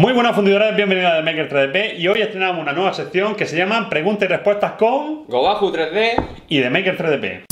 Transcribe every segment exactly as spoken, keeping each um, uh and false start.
Muy buenas fundidores, bienvenidos a The Maker tres D P y hoy estrenamos una nueva sección que se llama Preguntas y Respuestas con Gobahu tres D y The Maker tres D P.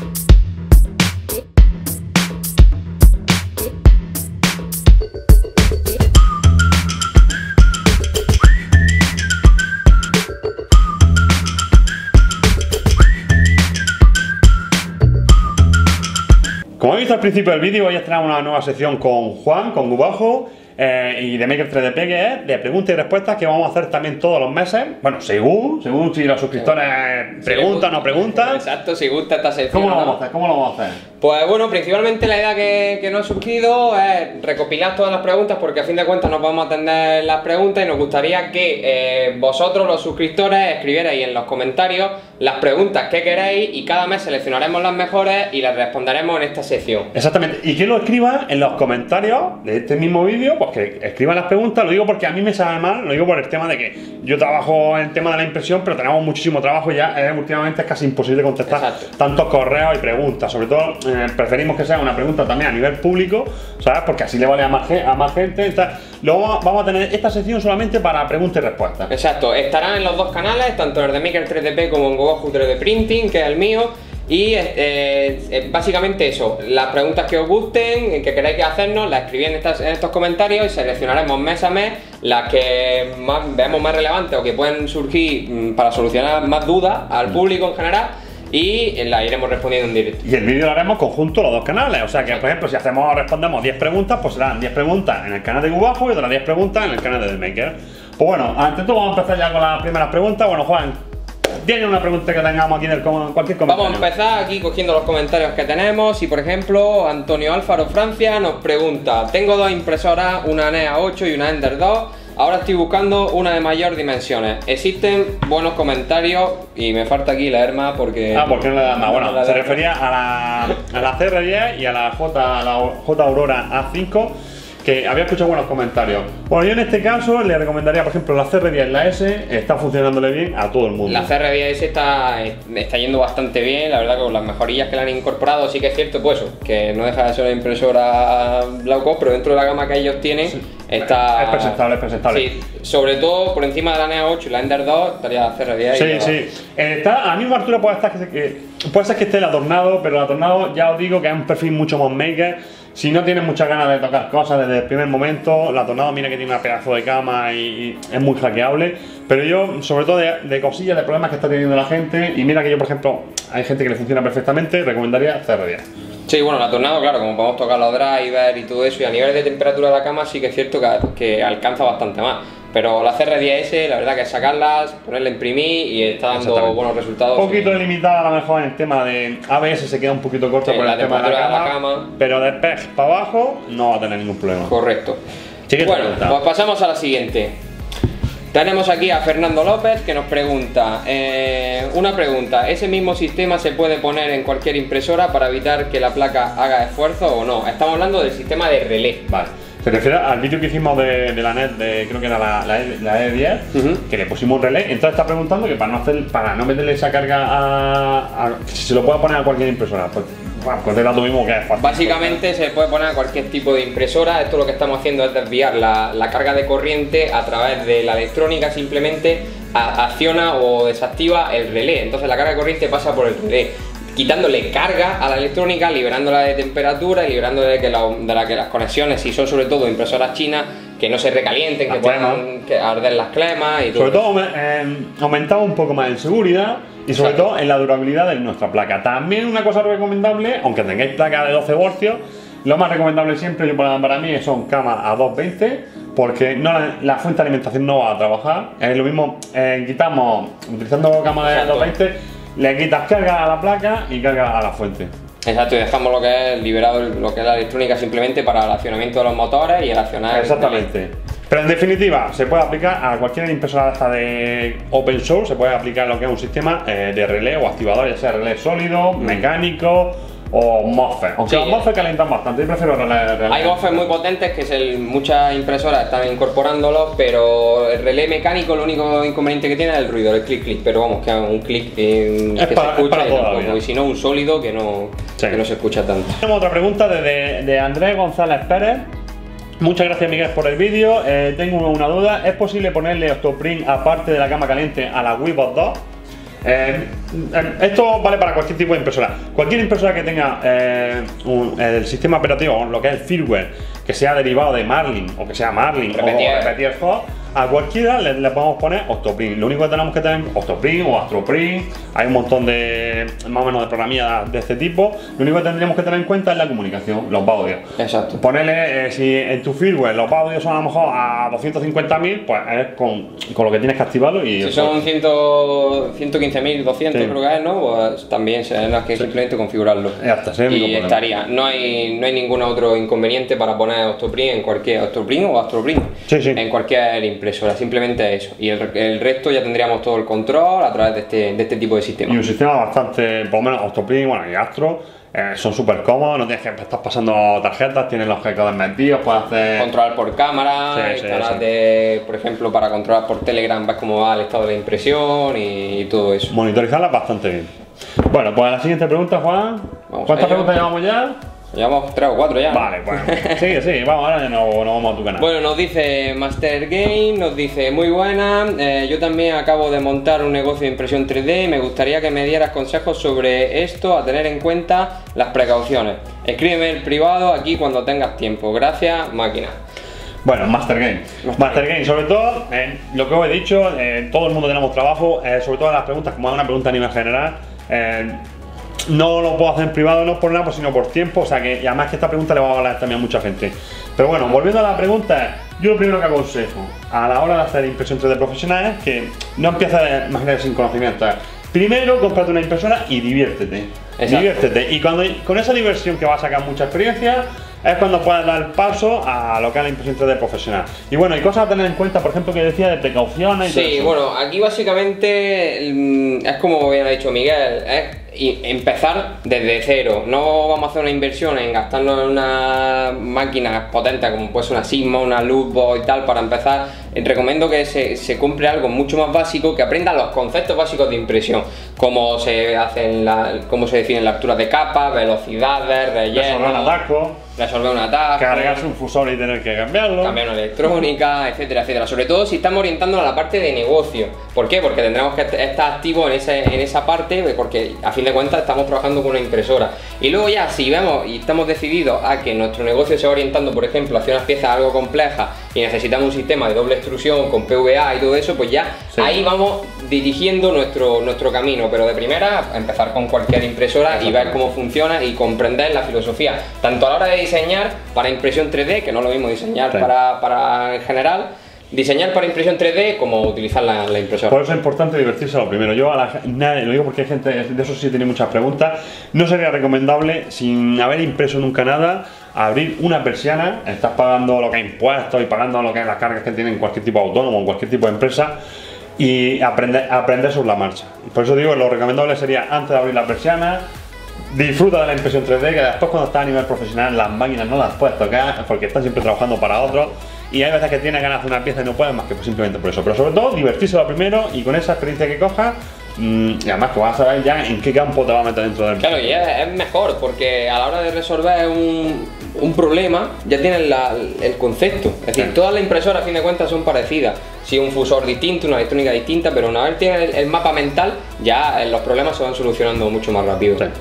Como habéis visto al principio del vídeo, hoy estrenamos una nueva sección con Juan, con Gobahu eh, y The Maker tres D P, que es de preguntas y respuestas que vamos a hacer también todos los meses. Bueno, según, según si los suscriptores preguntan o no preguntan. Exacto, si gusta esta sección. ¿Cómo lo ¿no? vamos a hacer? ¿Cómo lo vamos a hacer? Pues bueno, principalmente la idea que, que nos ha surgido es recopilar todas las preguntas, porque a fin de cuentas nos vamos a atender las preguntas y nos gustaría que eh, vosotros, los suscriptores, escribierais en los comentarios las preguntas que queréis y cada mes seleccionaremos las mejores y las responderemos en esta sección. Exactamente, y que lo escriban en los comentarios de este mismo vídeo, pues que escriban las preguntas. Lo digo porque a mí me sabe mal, lo digo por el tema de que yo trabajo en el tema de la impresión, pero tenemos muchísimo trabajo y ya eh, últimamente es casi imposible contestar Exacto. tantos correos y preguntas. Sobre todo eh, preferimos que sea una pregunta también a nivel público, ¿sabes? Porque así le vale a más, a más gente. Entonces, luego vamos a tener esta sección solamente para preguntas y respuestas. Exacto, estarán en los dos canales, tanto en el de Maker tres D P como en Gobahu tres D Printing, que es el mío. Y eh, eh, básicamente eso, las preguntas que os gusten, que queráis hacernos, las escribís en, estas, en estos comentarios y seleccionaremos mes a mes las que más, veamos más relevantes o que pueden surgir mmm, para solucionar más dudas al público en general, y las iremos respondiendo en directo. Y el vídeo lo haremos conjunto los dos canales, o sea que, por ejemplo, si hacemos respondemos diez preguntas, pues serán diez preguntas en el canal de Gobahu y otras diez preguntas en el canal de The Maker. Pues bueno, ante todo vamos a empezar ya con las primeras preguntas. Bueno, Juan, ¿tiene una pregunta que tengamos aquí en el, cualquier comentario? Vamos a empezar aquí cogiendo los comentarios que tenemos. Y por ejemplo, Antonio Álvaro Francia nos pregunta: tengo dos impresoras, una N E A ocho y una Ender dos. Ahora estoy buscando una de mayor dimensiones. ¿Existen buenos comentarios? Y me falta aquí leer más porque... Ah, porque no le da más. Bueno, no se refería a la, a la C R diez y a la J, a la J Aurora A cinco, que había escuchado buenos comentarios. Bueno, yo en este caso le recomendaría, por ejemplo, la C R diez, la S, está funcionándole bien a todo el mundo. La C R diez está, está yendo bastante bien, la verdad que con las mejorillas que le han incorporado. Sí que es cierto, pues eso, que no deja de ser una impresora low cost, pero dentro de la gama que ellos tienen, sí, está... Es presentable, es presentable. Sí, sobre todo por encima de la N E A ocho y la Ender dos estaría la C R diez. Sí, y sí. Está, a la misma altura puede, estar que, que, puede ser que esté el Atornado, pero el Atornado ya os digo que es un perfil mucho más maker. Si no tienes muchas ganas de tocar cosas desde el primer momento, la Tornado, mira que tiene una pedazo de cama y, y es muy hackeable. Pero yo, sobre todo de, de cosillas, de problemas que está teniendo la gente, y mira que yo, por ejemplo, hay gente que le funciona perfectamente, recomendaría C R diez. Sí, bueno, la Tornado, claro, como podemos tocar los drivers y todo eso, y a nivel de temperatura de la cama sí que es cierto que, que alcanza bastante más. Pero la C R diez S, la verdad que es sacarlas, ponerla a imprimir y está dando buenos resultados. Un poquito sí. Limitada a lo mejor en el tema de A B S, se queda un poquito corto sí, por el tema de la, cama, la cama, pero de peg para abajo no va a tener ningún problema. Correcto. Siguiente bueno, pregunta. Pues pasamos a la siguiente. Tenemos aquí a Fernando López que nos pregunta, eh, una pregunta: ¿ese mismo sistema se puede poner en cualquier impresora para evitar que la placa haga esfuerzo o no? Estamos hablando del sistema de relé. Vale. Se refiere al vídeo que hicimos de, de la net, de, creo que era la, la, la E diez, uh-huh. que le pusimos un relé. Entonces está preguntando que para no hacer, para no meterle esa carga a, a si se lo puede poner a cualquier impresora. Pues, bueno, pues era lo mismo que es fácil. Básicamente se puede poner a cualquier tipo de impresora. Esto lo que estamos haciendo es desviar la, la carga de corriente a través de la electrónica. Simplemente a, acciona o desactiva el relé. Entonces la carga de corriente pasa por el relé, quitándole carga a la electrónica, liberándola de temperatura y liberándola de que, la, de la que las conexiones, si son sobre todo impresoras chinas, que no se recalienten, las que puedan que arder las clemas y todo. Sobre todo eh, aumentaba un poco más en seguridad y sobre Exacto. todo en la durabilidad de nuestra placa. También una cosa recomendable, aunque tengáis placa de doce voltios, lo más recomendable siempre yo para, para mí son camas a doscientos veinte, porque no, la, la fuente de alimentación no va a trabajar. Es lo mismo, eh, quitamos, utilizando camas de doscientos veinte, le quitas carga a la placa y carga a la fuente. Exacto, y dejamos lo que es liberado, lo que es la electrónica simplemente para el accionamiento de los motores y el accionar. Exactamente. El... Pero en definitiva, se puede aplicar a cualquier impresora esta de open source, se puede aplicar lo que es un sistema eh, de relé o activador, ya sea relé sólido, mm. mecánico o MOSFET. Aunque sí, los MOSFET calientan bastante, yo prefiero relé, relé. Hay MOSFET muy potentes que es el, muchas impresoras están incorporándolos, pero el relé mecánico lo único inconveniente que tiene es el ruido, el clic clic, pero vamos, que un clic eh, que para, se escucha y, tampoco, y si no un sólido que no, sí. que no se escucha tanto. Tenemos otra pregunta de, de, de Andrés González Pérez. Muchas gracias, Miguel, por el vídeo. Eh, tengo una duda. ¿Es posible ponerle Octoprint aparte de la cama caliente a la Webos dos? Eh, esto vale para cualquier tipo de impresora. Cualquier impresora que tenga eh, un, el sistema operativo, lo que es el firmware, que sea derivado de Marlin o que sea Marlin Repetier. o Repetier Hot, a cualquiera le, le podemos poner Octoprint. Lo único que tenemos que tener Octoprint o Astroprint, hay un montón de más o menos de programillas de este tipo. Lo único que tendríamos que tener en cuenta es la comunicación, los baudios. Exacto. Ponerle, eh, si en tu firmware los baudios son a lo mejor a doscientos cincuenta mil, pues es con, con lo que tienes que activarlo. Y si son ciento quince mil doscientos, sí, creo que es, ¿no? Pues también será que sí, simplemente configurarlo. Ya está, sí, y estaría. No hay, no hay ningún otro inconveniente para poner Octoprint en cualquier Octoprint o Astroprint, sí, sí, en cualquier impresora, simplemente eso. Y el, el resto ya tendríamos todo el control a través de este, de este tipo de sistema. Y un sistema bastante, por lo menos Octoprint, bueno, y Astro, eh, son súper cómodos, no tienes que estar pasando tarjetas, tienes los G-codes metidos, puedes hacer... Controlar por cámara, sí, instalar sí, de, por ejemplo, para controlar por Telegram, ves cómo va el estado de la impresión y, y todo eso. Monitorizarla bastante bien. Bueno, pues la siguiente pregunta, Juan. Vamos. ¿Cuántas preguntas llevamos ya? Llevamos tres o cuatro ya. Vale, pues sí, sí, vamos, ahora ya no, no vamos a tu canal. Bueno, nos dice Master Game, nos dice muy buena, eh, yo también acabo de montar un negocio de impresión tres D y me gustaría que me dieras consejos sobre esto, a tener en cuenta las precauciones. Escríbeme el privado aquí cuando tengas tiempo. Gracias, máquina. Bueno, Master Game. Master, Master Game, sobre todo, eh, lo que os he dicho, eh, todo el mundo tenemos trabajo, eh, sobre todo las preguntas, como es una pregunta a nivel general, eh, no lo puedo hacer en privado, no por nada, sino por tiempo, o sea que, y además que esta pregunta le va a valer también a mucha gente. Pero bueno, volviendo a la pregunta, yo lo primero que aconsejo a la hora de hacer impresión tres D profesional es que no empieces, imagínate, sin conocimiento. Primero, cómprate una impresora y diviértete. Exacto. Diviértete. Y cuando, con esa diversión que va a sacar mucha experiencia, es cuando puedes dar paso a lo que es la impresión tres D profesional. Y bueno, hay cosas a tener en cuenta, por ejemplo, que decía de precauciones y sí, todo eso. Bueno, aquí básicamente es como bien ha dicho Miguel, es empezar desde cero. No vamos a hacer una inversión en gastarnos en una máquina potente como puede ser una Sigma, una Luzbox y tal para empezar. Recomiendo que se, se compre algo mucho más básico, que aprenda los conceptos básicos de impresión, cómo se hacen la, cómo se definen las alturas de capa, velocidades, relleno, resolver un atasco, resolver un atasco, cargarse un fusor y tener que cambiarlo, cambiar una electrónica, etcétera, etcétera. Sobre todo si estamos orientando a la parte de negocio. ¿Por qué? Porque tendremos que estar activos en, ese, en esa parte, porque a fin de cuentas estamos trabajando con una impresora. Y luego ya si vemos y estamos decididos a que nuestro negocio se va orientando, por ejemplo, hacia unas piezas algo complejas y necesitamos un sistema de doble extrusión con P V A y todo eso, pues ya sí, ahí vamos dirigiendo nuestro, nuestro camino. Pero de primera, empezar con cualquier impresora y ver cómo funciona y comprender la filosofía, tanto a la hora de diseñar para impresión tres D, que no es lo mismo diseñar sí, para, para en general, diseñar para impresión tres D como utilizar la, la impresora. Por eso es importante divertirse lo primero. Yo a la, nada, lo digo porque hay gente, de eso sí tiene muchas preguntas. No sería recomendable, sin haber impreso nunca nada, abrir una persiana. Estás pagando lo que es impuestos y pagando lo que es las cargas que tienen cualquier tipo de autónomo o cualquier tipo de empresa, y aprender, aprender sobre la marcha. Por eso digo, lo recomendable sería antes de abrir la persiana, disfruta de la impresión tres D, que después cuando estás a nivel profesional las máquinas no las puedes tocar porque estás siempre trabajando para otros. Y hay veces que tienes ganas de hacer una pieza y no puedes más que pues simplemente por eso. Pero sobre todo, divertirse lo primero y con esa experiencia que cojas, mmm, y además que vas a saber ya en qué campo te vas a meter dentro del... Claro, y es, es mejor porque a la hora de resolver un, un problema ya tienes la, el concepto. Es decir, sí, todas las impresoras a fin de cuentas son parecidas. Si un fusor distinto, una electrónica distinta, pero una vez tienes el, el mapa mental, ya los problemas se van solucionando mucho más rápido. Sí.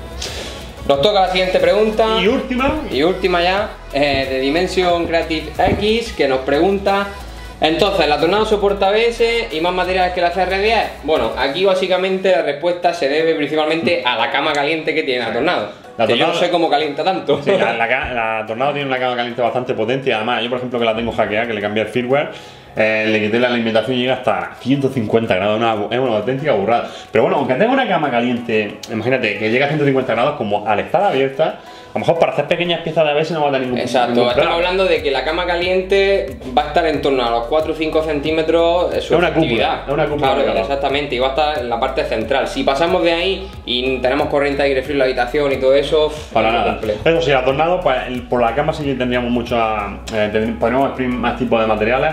Nos toca la siguiente pregunta. Y última. Y última ya, eh, de Dimension Creative X, que nos pregunta: entonces, ¿la Tornado soporta A B S y más materiales que la C R diez? Bueno, aquí básicamente la respuesta se debe principalmente a la cama caliente que tiene la Tornado. La que Tornado, yo no sé cómo calienta tanto. Sí, la, la, la Tornado tiene una cama caliente bastante potente y además, yo por ejemplo que la tengo hackeada, que le cambié el firmware, eh, le quité la alimentación y llega hasta ciento cincuenta grados, una, es una auténtica burrada. Pero bueno, aunque tenga una cama caliente, imagínate que llega a ciento cincuenta grados, como al estar abierta, a lo mejor para hacer pequeñas piezas de A B S no va a tener ningún problema. Exacto, estamos hablando de que la cama caliente va a estar en torno a los cuatro o cinco centímetros de su es una actividad. Cúpula, es una cúpula. Claro, exactamente, y va a estar en la parte central. Si pasamos de ahí y tenemos corriente de aire frío en la habitación y todo eso, para nada. Completo. Eso sí, a Tornado, pues por la cama sí que tendríamos mucho, eh, podríamos exprimir más tipos de materiales.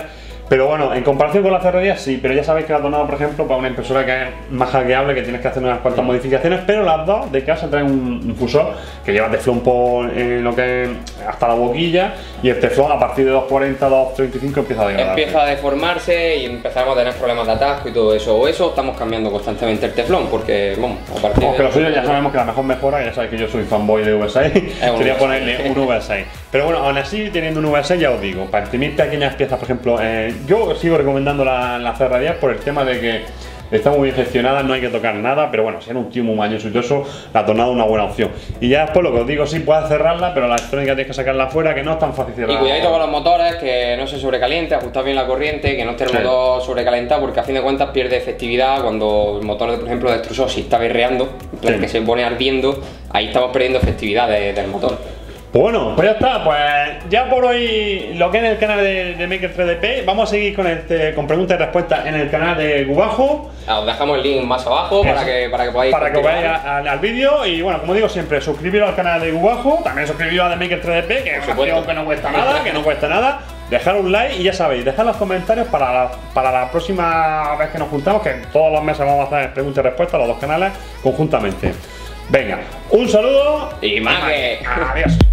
Pero bueno, en comparación con la C R diez sí, pero ya sabéis que la Tornado, por ejemplo, para una impresora que es más hackeable, que tienes que hacer unas cuantas modificaciones, pero las dos de casa traen un, un fusor que lleva teflón por eh, lo que es hasta la boquilla, y el teflón a partir de dos cuarenta, dos treinta y cinco empieza a degradar. Empieza a deformarse y empezamos a tener problemas de atasco y todo eso. O eso, estamos cambiando constantemente el teflón, porque, bueno, a partir Aunque de... lo suyo ya sabemos que la mejor mejora, ya sabéis que yo soy fanboy de V seis, quería ponerle un V seis. Pero bueno, aún así, teniendo un V seis, ya os digo, para imprimir pequeñas piezas, por ejemplo, eh, yo sigo recomendando la, la C R diez por el tema de que está muy bien gestionada, no hay que tocar nada, pero bueno, si eres un tío muy mañoso y todo eso, la Tornado es una buena opción. Y ya después lo que os digo, sí puedes cerrarla, pero la electrónica tienes que sacarla afuera, que no es tan fácil cerrarla. Y cuidadito con los motores, que no se sobrecaliente, ajustar bien la corriente, que no esté el sí. motor sobrecalentado, porque a fin de cuentas pierde efectividad cuando el motor, por ejemplo, de extrusor, si está berreando, en plan sí. que se pone ardiendo, ahí estamos perdiendo efectividad de, del motor. Bueno, pues ya está, pues ya por hoy lo que es el canal de, de Maker tres D P. Vamos a seguir con, este, con preguntas y respuestas en el canal de Gubajo. Os dejamos el link más abajo para que, para que podáis Para que vayáis al, al vídeo. Y bueno, como digo siempre, suscribiros al canal de Gubajo. También suscribiros a The Maker tres D P, que es una opción que no cuesta nada, que no cuesta nada. Dejar un like y ya sabéis, dejad los comentarios para la, para la próxima vez que nos juntamos, que todos los meses vamos a hacer preguntas y respuestas a los dos canales conjuntamente. Venga, un saludo y más que... Adiós.